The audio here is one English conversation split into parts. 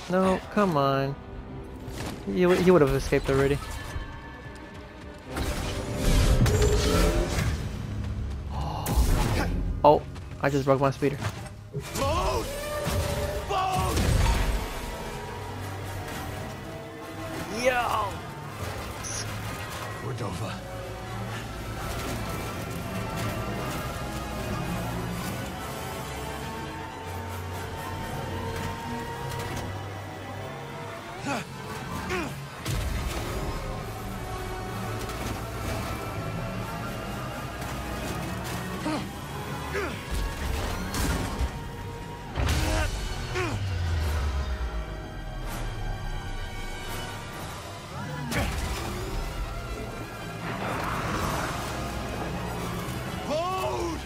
No, come on. He would have escaped already. Oh, I just broke my speeder. Load! Load! Yo! Cordova. Load!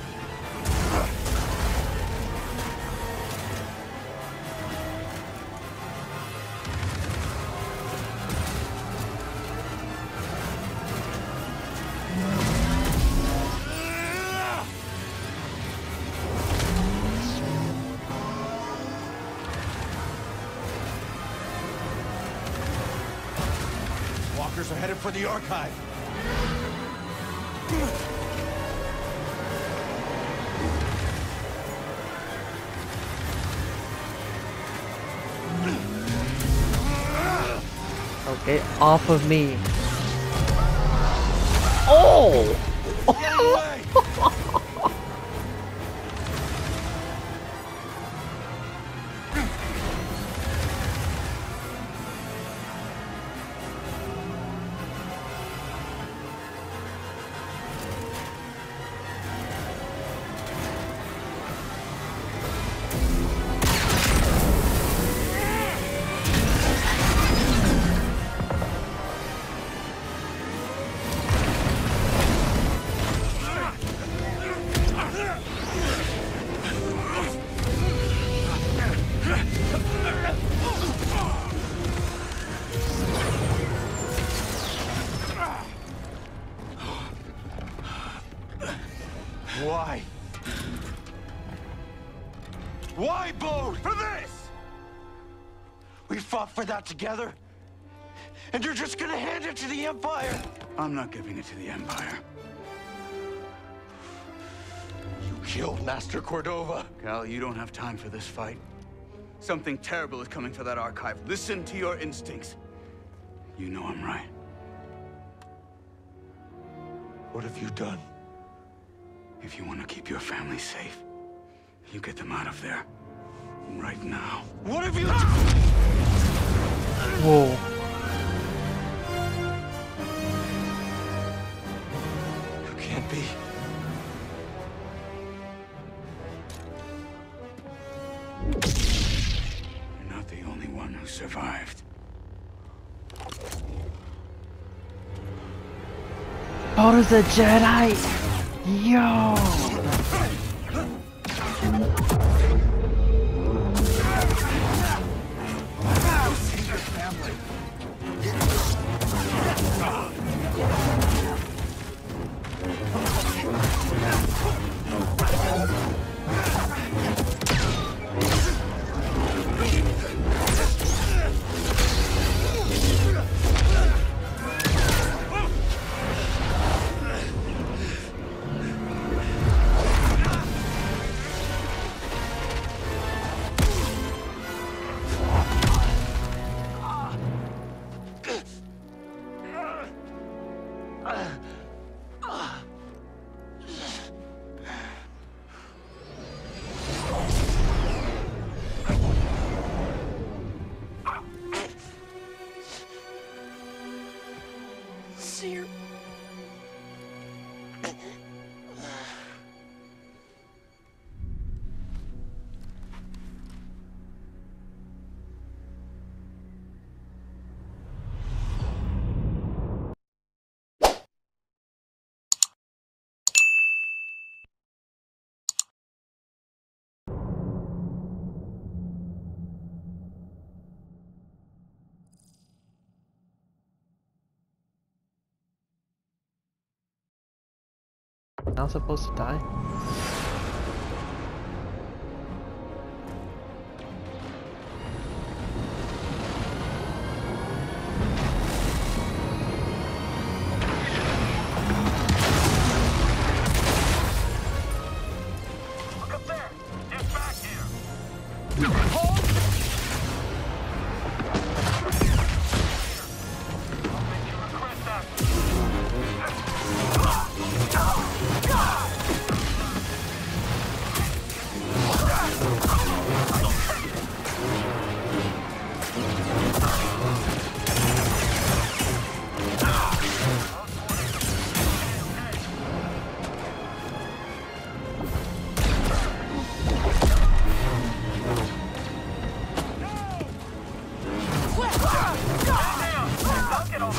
Walkers are headed for the archive. Okay, off of me. Oh! Get away! Why? Why, Bode? For this! We fought for that together, and you're just gonna hand it to the Empire? I'm not giving it to the Empire. You killed Master Cordova. Cal, you don't have time for this fight. Something terrible is coming for that archive. Listen to your instincts. You know I'm right. What have you done? If you want to keep your family safe, you get them out of there. Right now. What have you... Whoa. You can't be. You're not the only one who survived. Oh, there's a Jedi! Yo! Seer. Not supposed to die?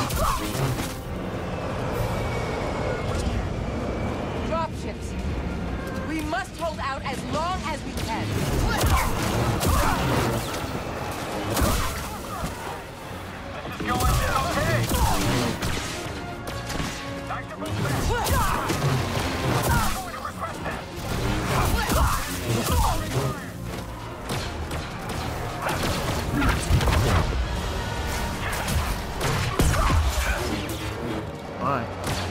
Dropships. We must hold out as long as we can. This is going okay. Time to move back. Going to request that. Fine.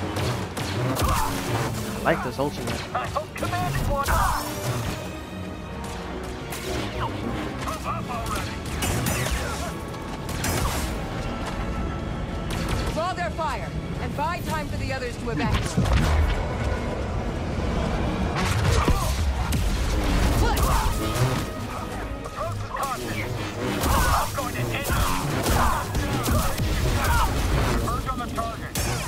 I like this ultimate. I hope commanding one. Move up already. Draw their fire and buy time for the others to evacuate. Approach with caution. I'm going to hit you. Converge on the target.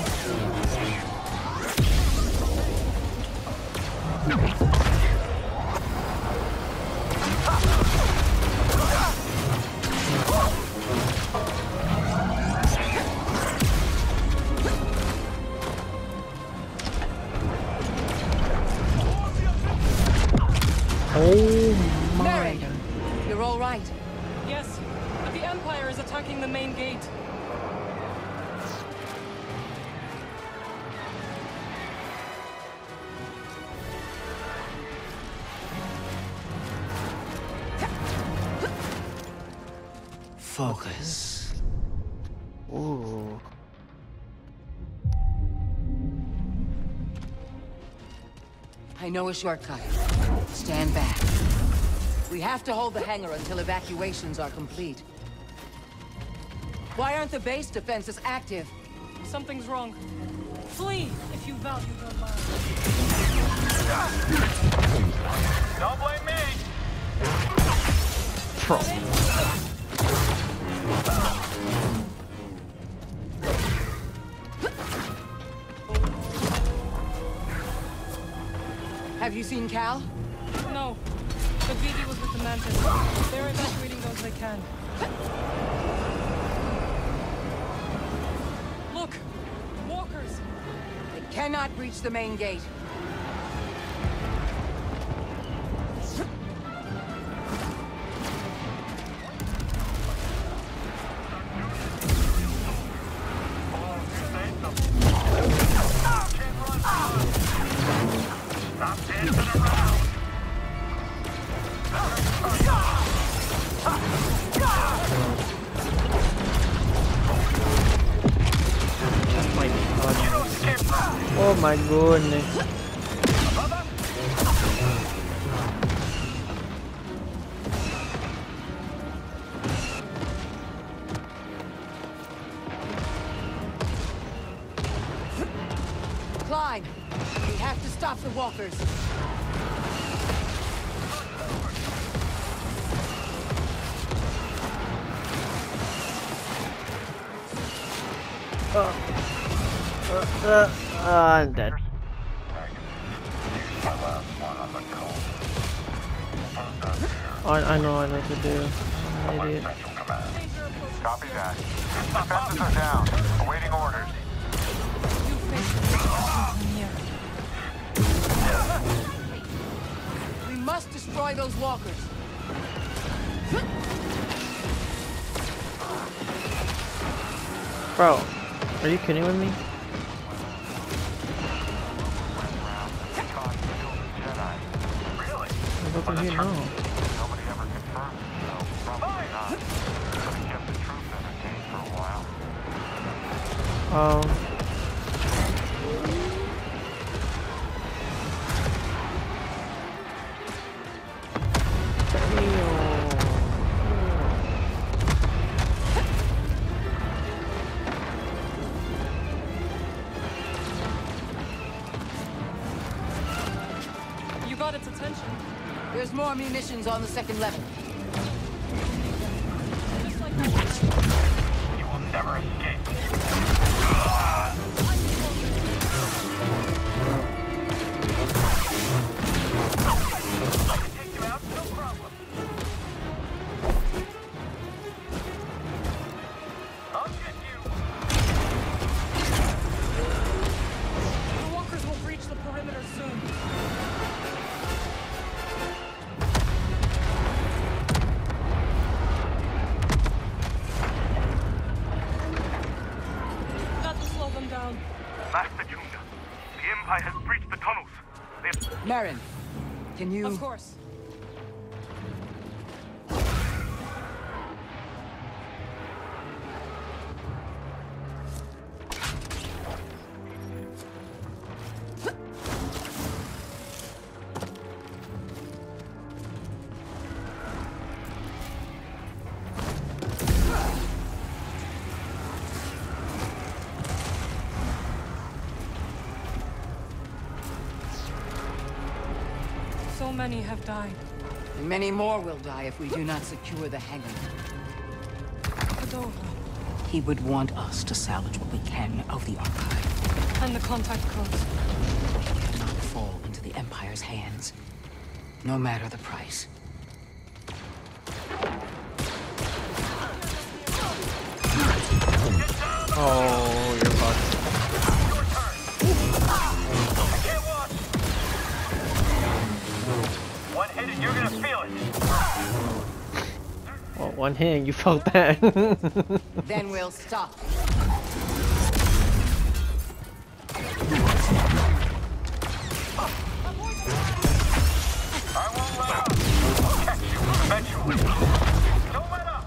Oh my Merrick, god. you're all right. Yes, but the Empire is attacking the main gate. Focus. Ooh. I know a shortcut. Stand back. We have to hold the hangar until evacuations are complete. Why aren't the base defenses active? Something's wrong. Flee if you value your lives. Don't blame me. Pro. Have you seen Cal? No, but Vivi was with the Mantis. They're evacuating those they can. Look! Walkers! They cannot breach the main gate. Stop dancing around. My You god. don't skip that. Oh my goodness. Climb! We have to stop the walkers. I'm dead. I know what to do. I'm an idiot. Copy that. Defenses are down. Awaiting orders. You face the here. We must destroy those walkers. Bro, are you kidding with me? Really? There's nothing here now. Nobody ever confirmed it, so probably not. But he kept the troops entertained for a while. You got its attention. There's more munitions on the second level. Just like that. You will never escape. I can take you out, no problem. I'll get you. down. Master Junior, the Empire has breached the tunnels. Merrin, can you... Of course. So many have died. And many more will die if we do not secure the hangar. Cordova. He would want us to salvage what we can of the archive. And the contact codes. It cannot fall into the Empire's hands, no matter the price. Oh, you're fucked. One hit and you're gonna feel it. Well, one hit, you felt that. Then we'll stop. I won't let up. I'll catch you eventually. Don't let up.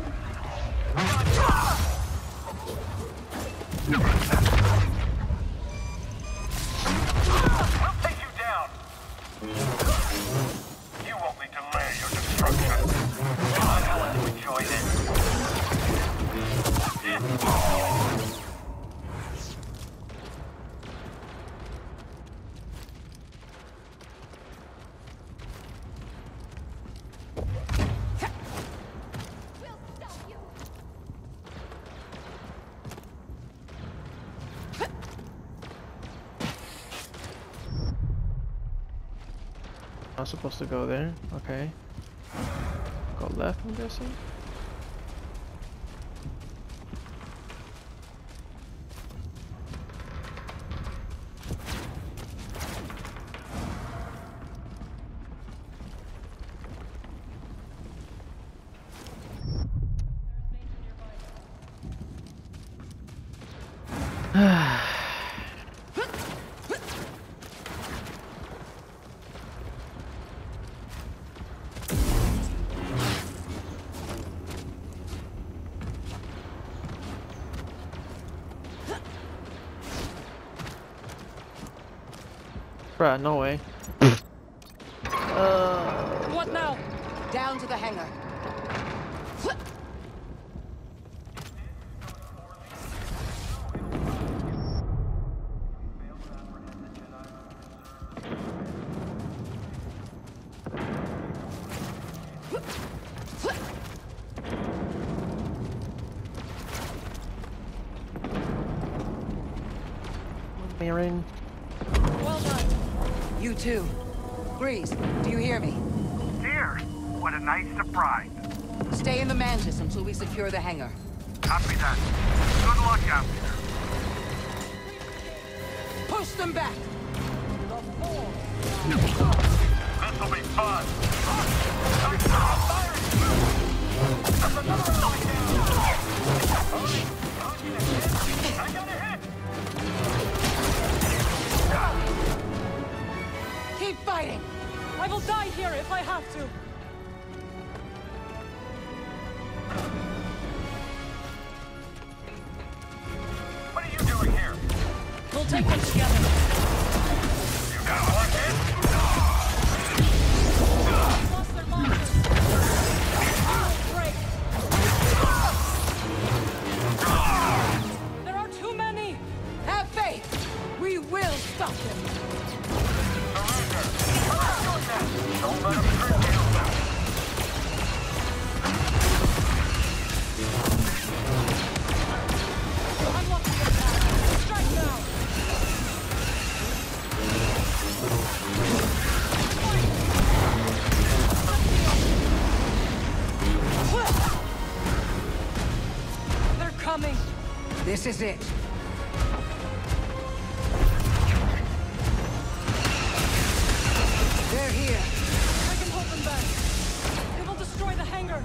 We'll take you down. You only delay your destruction. I want to enjoy this. I'm supposed to go there. Okay. Go left, I'm guessing. Bruh, no way. What now? Down to the hangar. Merrin. Well done. You too. Grease, do you hear me? Dear, what a nice surprise. Stay in the Mantis until we secure the hangar. Copy that. Good luck out there. Push them back! This'll be fun. That's another enemy down. I got a hit. Keep fighting! I will die here if I have to. What are you doing here? We'll take them together. You got one hit? Lost their monsters. Break. There are too many. Have faith! We will stop them! Surrender. Don't let him trick you. Unlock the attack. Strike now. They're coming. This is it. They're here. I can hold them back. They will destroy the hangar.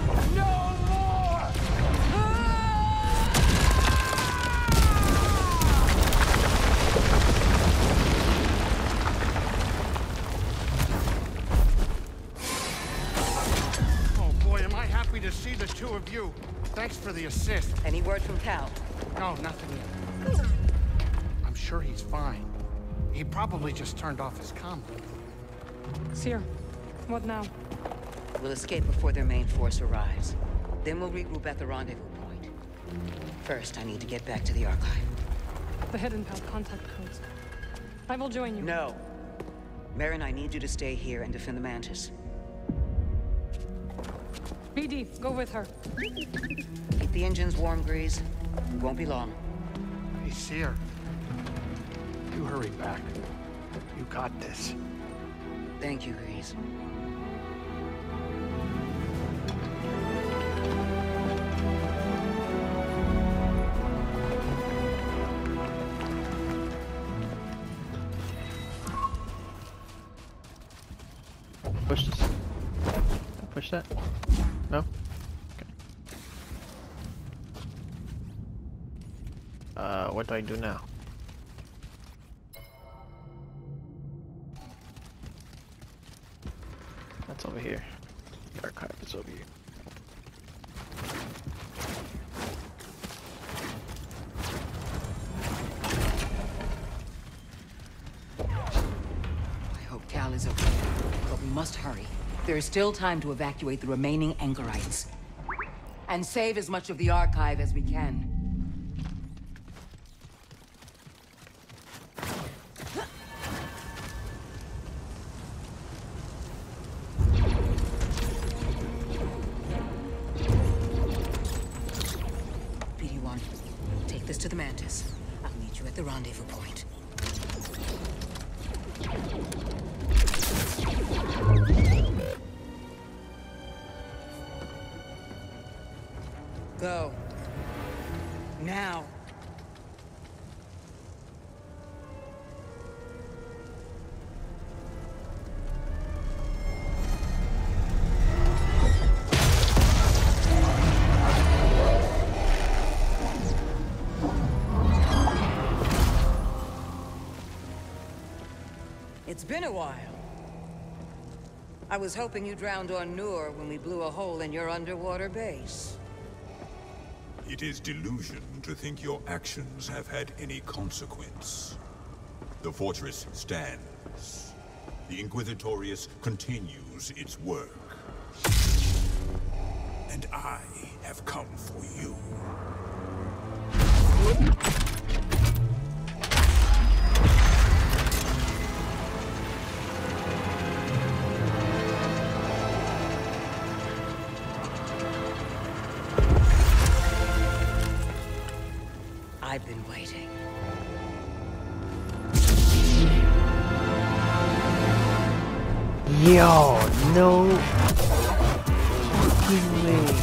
No more! you. Thanks for the assist. Any word from Cal? No, nothing yet. I'm sure he's fine. He probably just turned off his comm. Cere, what now? We'll escape before their main force arrives. Then we'll regroup at the rendezvous point. First, I need to get back to the archive. The hidden path contact codes. I will join you. No. Merrin, I need you to stay here and defend the Mantis. BD, go with her. Keep the engines warm, Grease. We won't be long. Hey, Cere. You hurry back. You got this. Thank you, Grease. Push this. Push that? No? Okay. What do I do now? That's over here. The archive is over here. I hope Cal is okay, but we must hurry. There is still time to evacuate the remaining Angarites. And save as much of the archive as we can. BD-1, take this to the Mantis. I'll meet you at the rendezvous point. Go. Now. It's been a while. I was hoping you drowned on Nur when we blew a hole in your underwater base. It is delusion to think your actions have had any consequence. The fortress stands. The Inquisitorius continues its work. And I have come for you. I've been waiting. Yo, no fucking way.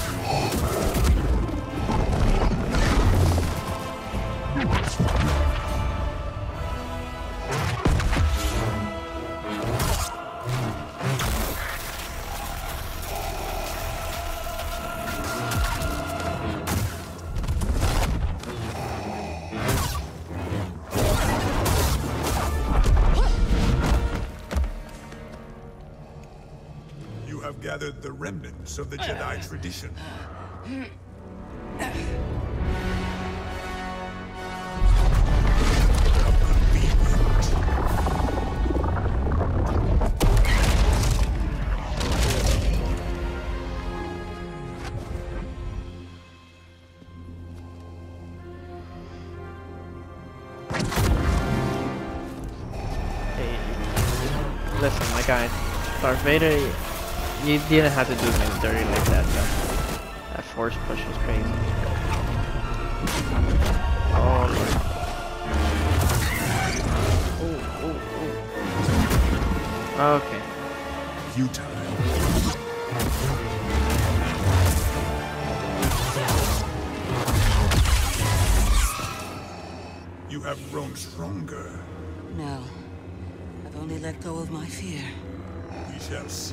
Gathered the remnants of the Jedi tradition. Hey, listen, my guy, Darth Vader. You didn't have to do me dirty like that, though. That force push was crazy. Oh, Lord. Oh. Okay. Futile. You have grown stronger. No. I've only let go of my fear. We shall see.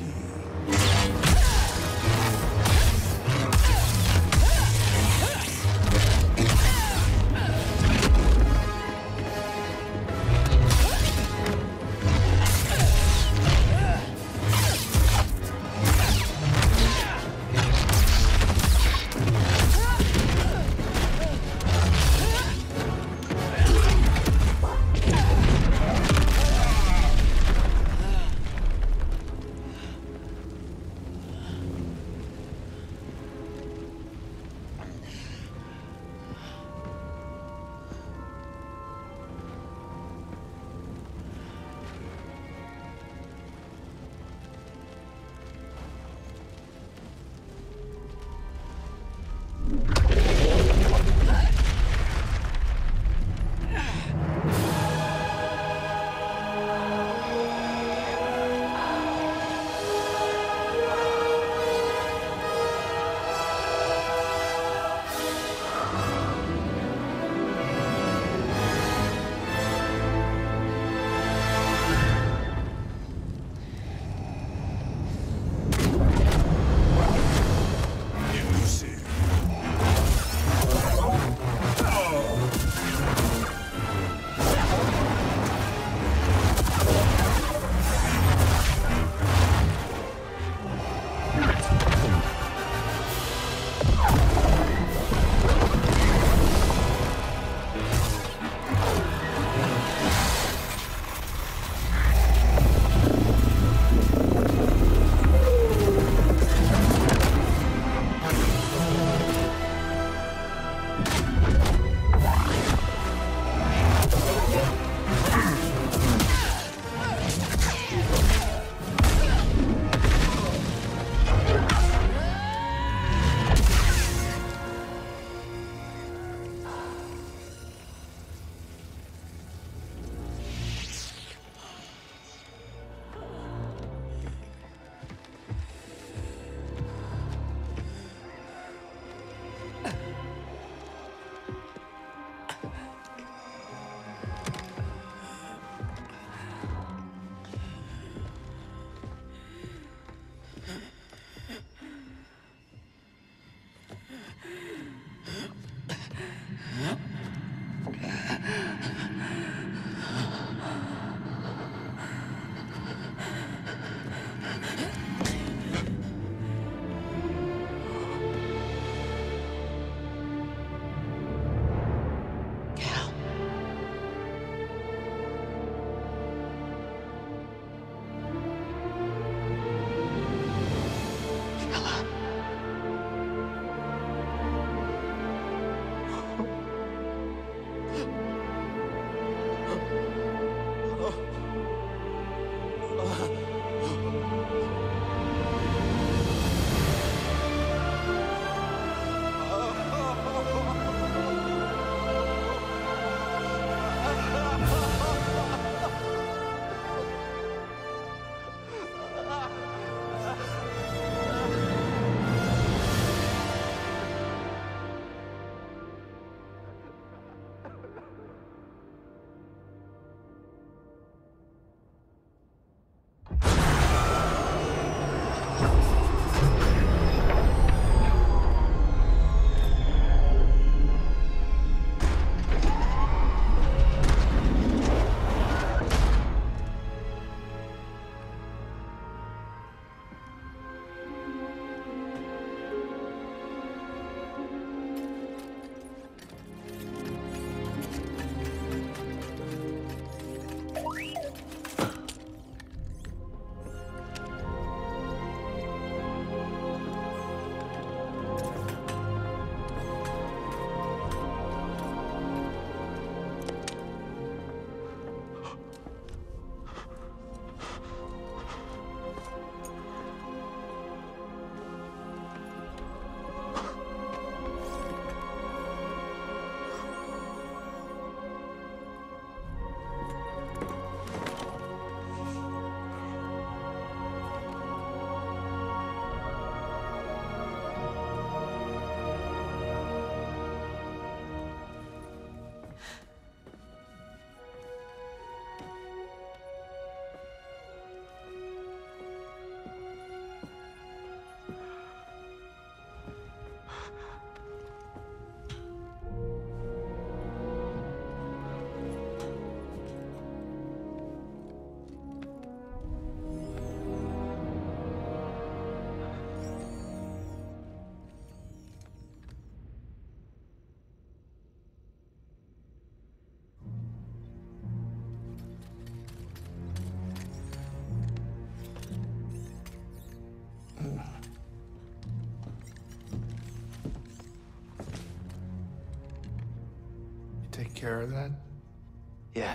care of that? Yeah.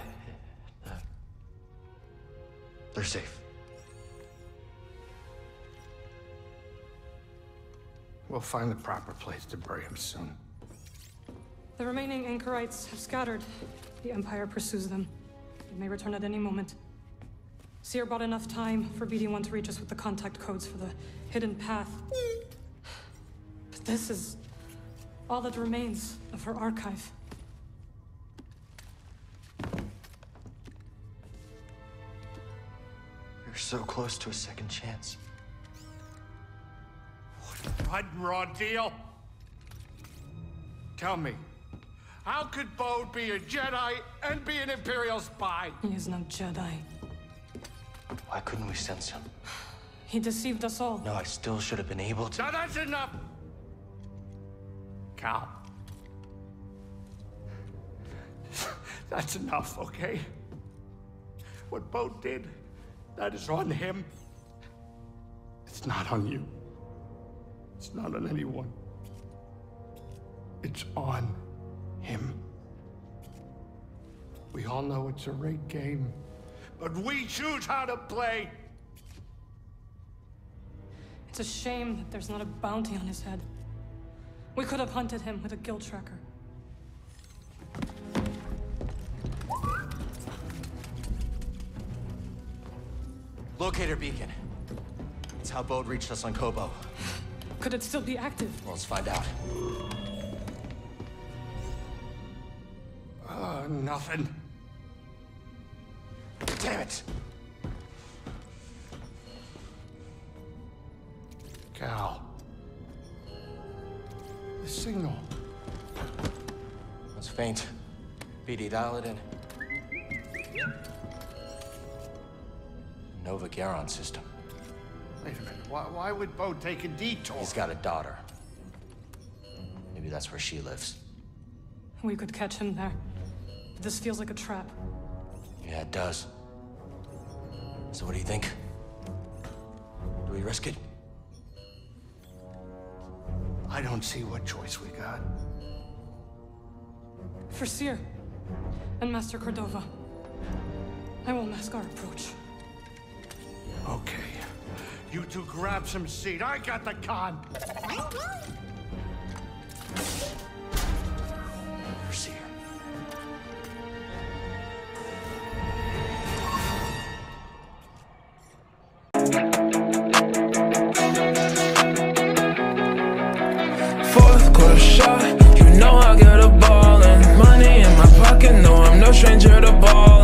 They're safe. We'll find the proper place to bury him soon. The remaining anchorites have scattered. The Empire pursues them. They may return at any moment. Seer bought enough time for BD-1 to reach us with the contact codes for the hidden path. But this is all that remains of her archive. You're so close to a second chance. What raw deal? Tell me, how could Bode be a Jedi and be an Imperial spy? He is no Jedi. Why couldn't we sense him? He deceived us all. No, I still should have been able to. Now that's enough! Cal. That's enough, okay? What Bode did, that is on him. It's not on you. It's not on anyone. It's on him. We all know it's a rigged game, but we choose how to play. It's a shame that there's not a bounty on his head. We could have hunted him with a guild tracker. Locator beacon. It's how Bode reached us on Kobo. Could it still be active? Well, let's find out. Nothing. Damn it! Cal. The signal. It's faint. BD, dial it in. Nova Garon system. Wait a minute. Why would Bode take a detour? He's got a daughter. Maybe that's where she lives. We could catch him there. But this feels like a trap. Yeah, it does. So what do you think? Do we risk it? I don't see what choice we got. For Seer and Master Cordova, I will mask our approach. Okay. You two grab some seat. I got the con. For Seer. Fourth quarter shot, you know I get a ball and money in my pocket. No, I'm no stranger to ball.